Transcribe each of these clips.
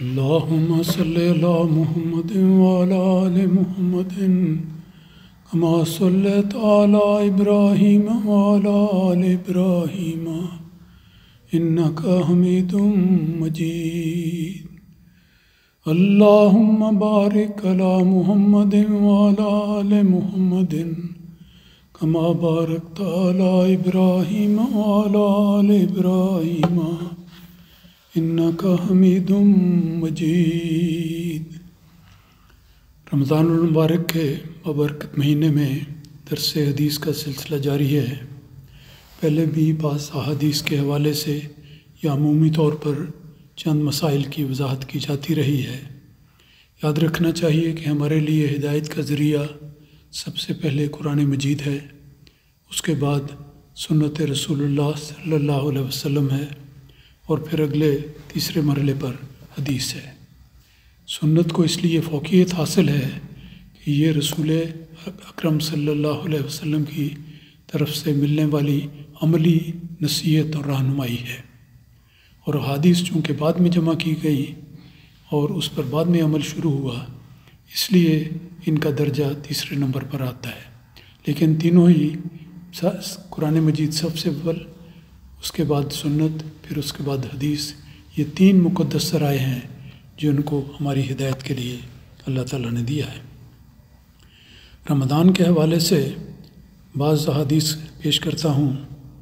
اللهم صل على محمد وعلى آل محمد كما صليت على إبراهيم وعلى آل إبراهيم إنك حميد مجيد. اللهم بارك على محمد وعلى آل محمد كما باركت على إبراهيم وعلى آل إبراهيم إنك حميد مجيد. رمضان المبارک کے بابرکت مہینے میں درس حدیث کا سلسلہ جاری ہے. پہلے بھی بعض احادیث کے حوالے سے یا عمومی طور پر چند مسائل کی وضاحت کی جاتی رہی ہے. یاد رکھنا چاہیے کہ ہمارے لیے ہدایت کا ذریعہ سب سے پہلے قرآن مجید ہے، اس کے بعد سنت رسول اللہ صلی اللہ علیہ وسلم ہے، اور پھر اگلے تیسرے مرحلے پر حدیث ہے. سنت کو اس لیے فوقیت حاصل ہے کہ یہ رسول اکرم صلی اللہ علیہ وسلم کی طرف سے ملنے والی عملی نصیحت اور رہنمائی ہے، اور حدیث چونکہ بعد میں جمع کی گئی اور اس پر بعد میں عمل شروع ہوا، اس لیے ان کا درجہ تیسرے نمبر پر آتا ہے. لیکن تینوں ہی قرآن مجید سب سے اول، اس کے بعد سنت، پھر اس کے بعد حدیث، یہ تین مقدس ذرائع ہیں جن کو ہماری ہدایت کے لیے اللہ تعالیٰ نے دیا ہے. رمضان کے حوالے سے بعض احادیث پیش کرتا ہوں.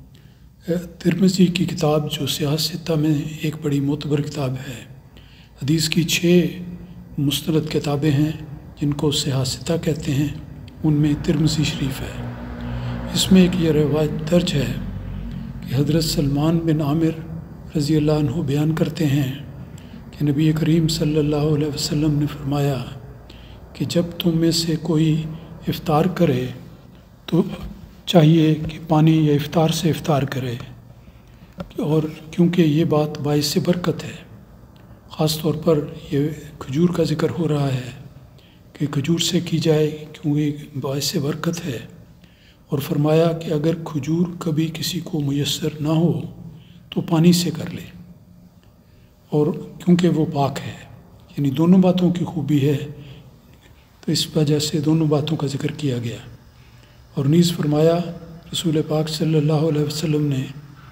ترمذی کی کتاب جو سیاہ ستہ میں ایک بڑی معتبر کتاب ہے، حدیث کی 6 مستند کتابیں ہیں جن کو سیاہ ستہ کہتے ہیں، ان میں ترمذی شریف ہے. اس میں ایک یہ روایت درج ہے کہ حضرت سلمان بن عامر رضی اللہ عنہ بیان کرتے ہیں کہ نبی کریم صلی اللہ علیہ وسلم نے فرمایا کہ جب تم میں سے کوئی افطار کرے تو چاہیے کہ پانی یا افطار سے افطار کرے، اور کیونکہ یہ بات باعث برکت ہے. خاص طور پر یہ کھجور کا ذکر ہو رہا ہے کہ کھجور سے کی جائے کیونکہ باعث برکت ہے. اور فرمایا کہ اگر کھجور کبھی کسی کو میسر نہ ہو تو پانی سے کر لے، اور کیونکہ وہ پاک ہے. یعنی دونوں باتوں کی خوبی ہے، تو اس وجہ سے دونوں باتوں کا ذکر کیا گیا. اور نیز فرمایا رسول پاک صلی اللہ علیہ وسلم نے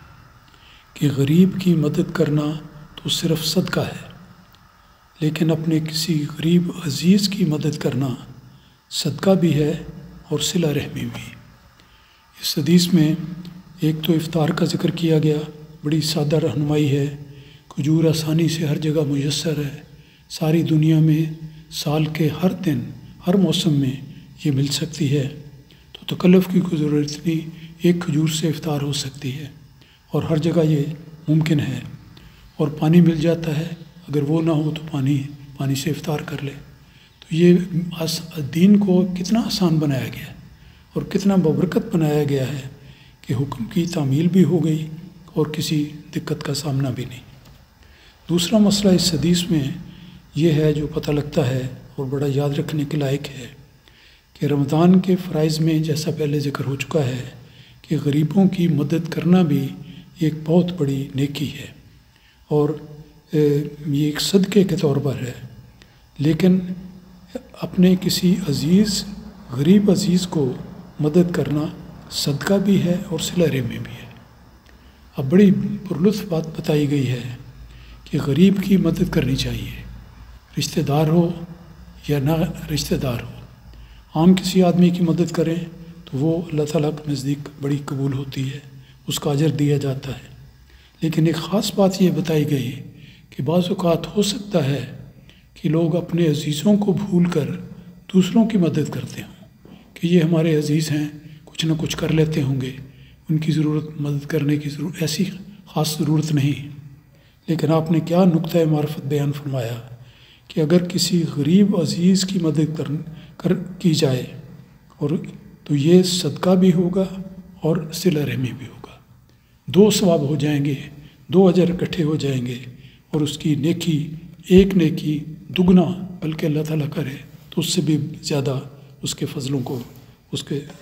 کہ غریب کی مدد کرنا تو صرف صدقہ ہے، لیکن اپنے کسی غریب عزیز کی مدد کرنا صدقہ بھی ہے اور صلہ رحمی بھی. اس حدیث میں ایک تو افطار کا ذکر کیا گیا، بڑی سادہ رہنمائی ہے. کھجور آسانی سے ہر جگہ میسر ہے، ساری دنیا میں سال کے ہر دن ہر موسم میں یہ مل سکتی ہے، تو تکلف کی کوئی ضرورت نہیں، ایک کھجور سے افطار ہو سکتی ہے، اور ہر جگہ یہ ممکن ہے. اور پانی مل جاتا ہے، اگر وہ نہ ہو تو پانی سے افطار کر لے. تو یہ دین کو کتنا آسان بنایا گیا اور کتنا بابرکت بنایا گیا ہے کہ حکم کی تعمیل بھی ہو گئی اور کسی دقت کا سامنا بھی نہیں. دوسرا مسئلہ اس حدیث میں یہ ہے جو پتہ لگتا ہے اور بڑا یاد رکھنے کے لائق ہے کہ رمضان کے فرائض میں جیسا پہلے ذکر ہو چکا ہے کہ غریبوں کی مدد کرنا بھی ایک بہت بڑی نیکی ہے، اور یہ ایک صدقے کے طور پر ہے. لیکن اپنے کسی غریب عزیز کو مدد کرنا صدقہ بھی ہے اور صلہ رحمی بھی ہے. اب بڑی پرلطف بات بتائی گئی ہے کہ غریب کی مدد کرنی چاہیے، رشتہ دار ہو یا نہ رشتہ دار ہو. عام کسی آدمی کی مدد کریں تو وہ اللہ تعالیٰ کے نزدیک بڑی قبول ہوتی ہے، اس کا اجر دیا جاتا ہے. لیکن ایک خاص بات یہ بتائی گئی کہ بعض اوقات ہو سکتا ہے کہ لوگ اپنے عزیزوں کو بھول کر دوسروں کی مدد کرتے ہوں کہ یہ ہمارے عزیز ہیں، کچھ نہ کچھ کر لیتے ہوں گے، ان کی مدد کرنے کی ایسی خاص ضرورت نہیں. لیکن آپ نے کیا نقطۂ معرفت بیان فرمایا کہ اگر کسی غریب عزیز کی مدد کی جائے اور تو یہ صدقہ بھی ہوگا اور صلہ رحمی بھی ہوگا. 2 ثواب ہو جائیں گے، 2 اجر اکٹھے ہو جائیں گے، اور اس کی نیکی ایک نیکی دگنا بلکہ اللہ تعالیٰ کرے تو اس سے بھی زیادہ اس کے فضلوں کو اس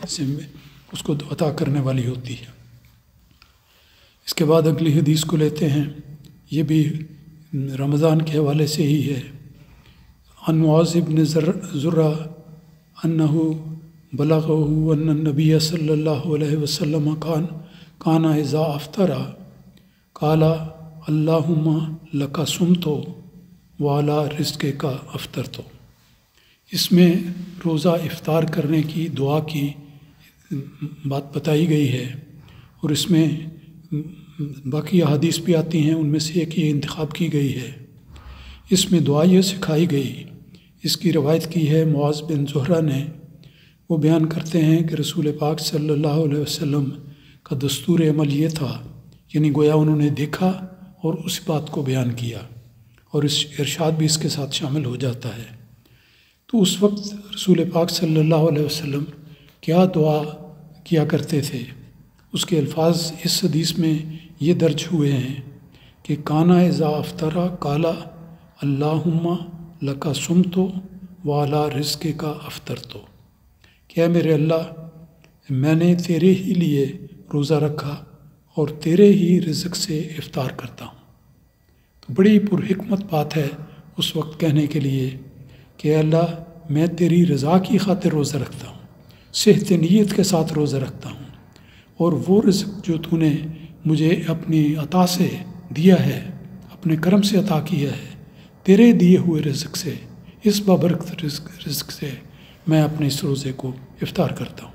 کو عطا کرنے والی ہوتی ہے. اس کے بعد اگلی حدیث کو لیتے ہیں. یہ بھی رمضان کے حوالے سے ہی ہے۔ عن معاذ بن زرہ انہ بلغہ ان النبی صلی اللہ علیہ وسلم کان اذا افطر قال اللہم لک صمت وعلی رزقک افطرت۔ اس میں روزہ افطار کرنے کی دعا کی بات بتائی گئی ہے، اور اس میں باقی احادیث بھی آتی ہیں، ان میں سے ایک یہ انتخاب کی گئی ہے۔ اس میں دعا یہ سکھائی گئی، اس کی روایت کی ہے معاذ بن زہرہ نے۔ وہ بیان کرتے ہیں کہ رسول پاک صلی اللہ علیہ وسلم کا دستور عمل یہ تھا، یعنی گویا انہوں نے دیکھا اور اس بات کو بیان کیا، اور اس ارشاد بھی اس کے ساتھ شامل ہو جاتا ہے۔ تو اس وقت رسول پاک صلی اللہ علیہ وسلم کیا دعا کیا کرتے تھے، اس کے الفاظ اس حدیث میں یہ درج ہوئے ہیں کہ کانا اذا افطر قال اللہم لک صمت وعلی رزقک افطرت، کہ میرے اللہ میں نے تیرے ہی لیے روزہ رکھا اور تیرے ہی رزق سے افطار کرتا ہوں۔ تو بڑی پرحکمت بات ہے اس وقت کہنے کے لیے کہ اللہ میں تیری رضا کی خاطر روزہ رکھتا ہوں، صحت نیت کے ساتھ روزہ رکھتا ہوں، اور وہ رزق جو تو نے مجھے اپنی عطا سے دیا ہے، اپنے کرم سے عطا کیا ہے، تیرے دیے ہوئے رزق سے، اس بابرکت رزق سے میں اپنے اس روزے کو افطار کرتا ہوں۔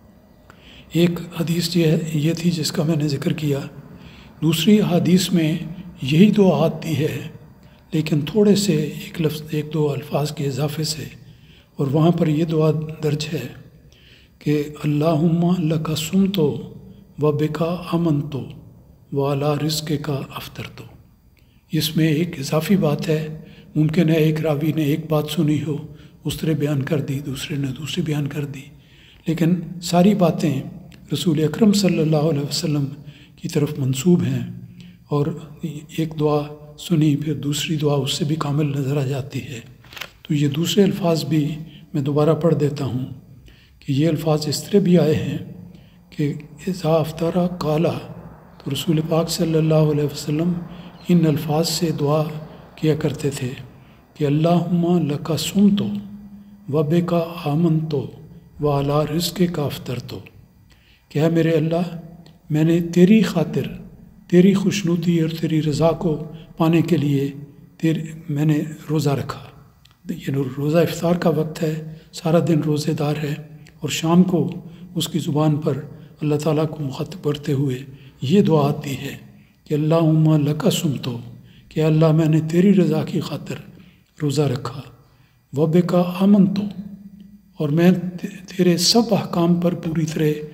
ایک حدیث یہ تھی جس کا میں نے ذکر کیا۔ دوسری حدیث میں یہی دعا آتی ہے، لیکن تھوڑے سے ایک دو الفاظ کے اضافے سے، اور وہاں پر یہ دعا درج ہے کہ اللہم لک صمت وبک آمنت وعلی رزقک افطرت۔ اس میں ایک اضافی بات ہے، ممکن ہے ایک راوی نے ایک بات سنی ہو، اس طرح بیان کر دی، دوسرے نے دوسری بیان کر دی، لیکن ساری باتیں رسول اکرم صلی اللہ علیہ وسلم کی طرف منسوب ہیں، اور ایک دعا سنی پھر دوسری دعا اس سے بھی کامل نظر آ جاتی ہے۔ تو یہ دوسرے الفاظ بھی میں دوبارہ پڑھ دیتا ہوں کہ یہ الفاظ اس طرح بھی آئے ہیں کہ اذا افطر قال، تو رسول پاک صلی اللہ علیہ وسلم ان الفاظ سے دعا کیا کرتے تھے کہ اللہم لک صمت وبک آمنت وعلی رزقک افطرت، کہ اے میرے اللہ میں نے تیری خاطر، تیری خوشنودی اور تیری رضا کو پانے کے لیے میں نے روزہ رکھا۔ یہ روزہ افطار کا وقت ہے، سارا دن روزے دار ہے، اور شام کو اس کی زبان پر اللہ تعالیٰ کو مخاطب کرتے ہوئے یہ دعا آتی ہے کہ اللہم لک صمت، کہ اللہ میں نے تیری رضا کی خاطر روزہ رکھا، وبک آمنت، اور میں تیرے سب احکام پر پوری طرح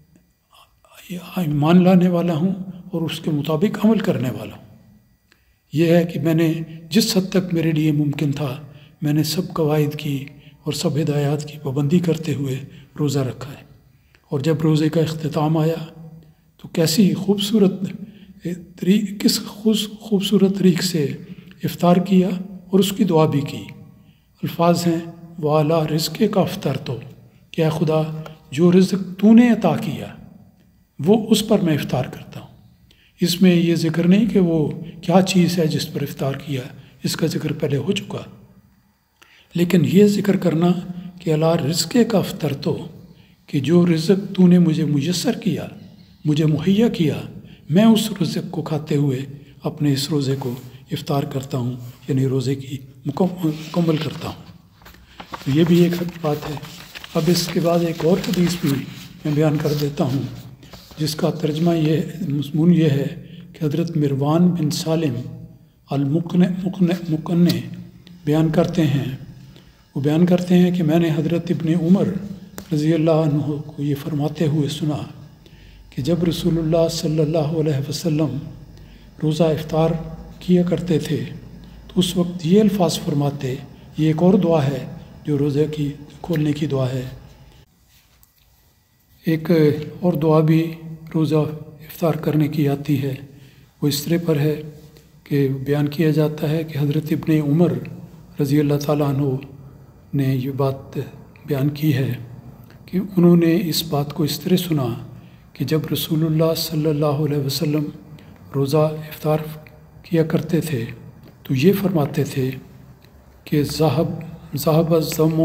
ایمان لانے والا ہوں اور اس کے مطابق عمل کرنے والا ہوں۔ یہ ہے کہ میں نے جس حد تک میرے لیے ممکن تھا میں نے سب قواعد کی اور سب ہدایات کی پابندی کرتے ہوئے روزہ رکھا ہے۔ اور جب روزے کا اختتام آیا تو کیسی کس خوبصورت طریق سے افطار کیا اور اس کی دعا بھی کی۔ الفاظ ہیں وعلی رزقک افطرت، کہ اے خدا جو رزق تو نے عطا کیا وہ اس پر میں افطار کرتا ہوں۔ اس میں یہ ذکر نہیں کہ وہ کیا چیز ہے جس پر افطار کیا، اس کا ذکر پہلے ہو چکا، لیکن یہ ذکر کرنا کہ علی رزقک افطرت، کہ جو رزق تو نے مجھے میسر کیا، مجھے مہیا کیا، میں اس رزق کو کھاتے ہوئے اپنے اس روزے کو افطار کرتا ہوں، یعنی روزے کی مکمل کرتا ہوں۔ تو یہ بھی ایک بات ہے۔ اب اس کے بعد ایک اور حدیث بھی میں بیان کر دیتا ہوں، جس کا ترجمہ مضمون یہ ہے کہ حضرت مروان بن سالم المقنع بیان کرتے ہیں، وہ بیان کرتے ہیں کہ میں نے حضرت ابن عمر رضی اللہ عنہ کو یہ فرماتے ہوئے سنا کہ جب رسول اللہ صلی اللہ علیہ وسلم روزہ افطار کیا کرتے تھے تو اس وقت یہ الفاظ فرماتے، یہ ایک اور دعا ہے جو روزے کی کھولنے کی دعا ہے۔ ایک اور دعا بھی روزہ افطار کرنے کی آتی ہے، وہ اس طرح پر ہے کہ بیان کیا جاتا ہے کہ حضرت ابن عمر رضی اللہ تعالیٰ عنہ نے یہ بات بیان کی ہے کہ انہوں نے اس بات کو اس طرح سنا کہ جب رسول اللہ صلی اللہ علیہ وسلم روزہ افطار کیا کرتے تھے تو یہ فرماتے تھے کہ ذہب الظم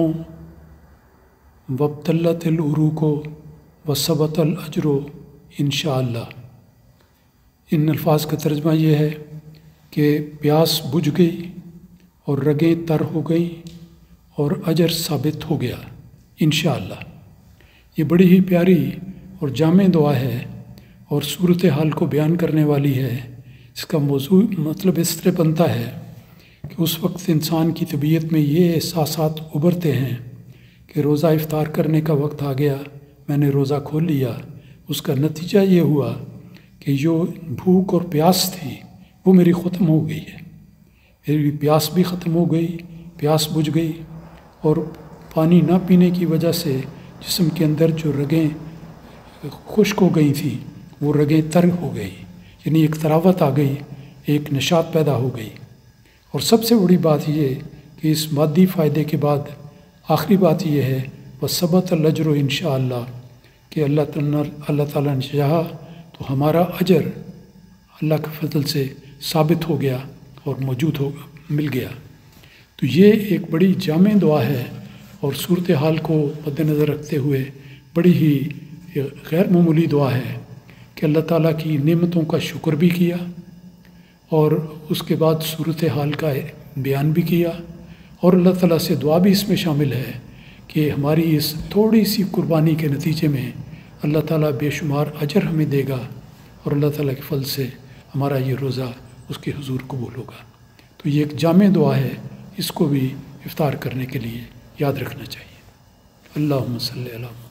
وابتلت العروق وثبت الاجر انشاءاللہ۔ ان الفاظ کا ترجمہ یہ ہے کہ پیاس بجھ گئی اور رگیں تر ہو گئیں اور اجر ثابت ہو گیا انشاءاللہ۔ یہ بڑی ہی پیاری اور جامع دعا ہے اور صورتحال کو بیان کرنے والی ہے۔ اس کا موضوع مطلب اس طرح بنتا ہے کہ اس وقت انسان کی طبیعت میں یہ احساسات ابھرتے ہیں کہ روزہ افطار کرنے کا وقت آ گیا، میں نے روزہ کھول لیا۔ اس کا نتیجہ یہ ہوا کہ جو بھوک اور پیاس تھی وہ میری ختم ہو گئی ہے، میری پیاس بھی ختم ہو گئی، پیاس بجھ گئی، اور پانی نہ پینے کی وجہ سے جسم کے اندر جو رگیں خشک ہو گئی تھیں وہ رگیں تر ہو گئی، یعنی ایک تراوت آ گئی، ایک نشاط پیدا ہو گئی۔ اور سب سے بڑی بات یہ کہ اس مادی فائدے کے بعد آخری بات یہ ہے وثبت الاجر انشاءاللہ، کہ اللہ تعالیٰ نے چاہا تو ہمارا اجر اللہ کے فضل سے ثابت ہو گیا اور موجود مل گیا۔ تو یہ ایک بڑی جامع دعا ہے اور صورتحال کو مد نظر رکھتے ہوئے بڑی ہی غیر معمولی دعا ہے کہ اللہ تعالیٰ کی نعمتوں کا شکر بھی کیا اور اس کے بعد صورتحال کا بیان بھی کیا، اور اللہ تعالیٰ سے دعا بھی اس میں شامل ہے کہ ہماری اس تھوڑی سی قربانی کے نتیجے میں اللہ تعالیٰ بے شمار اجر ہمیں دے گا اور اللہ تعالیٰ کے فضل سے ہمارا یہ روزہ اس کے حضور قبول ہوگا۔ تو یہ ایک جامع دعا ہے، اس کو بھی افطار کرنے کے لیے یاد رکھنا چاہیے۔ اللہم صلی علی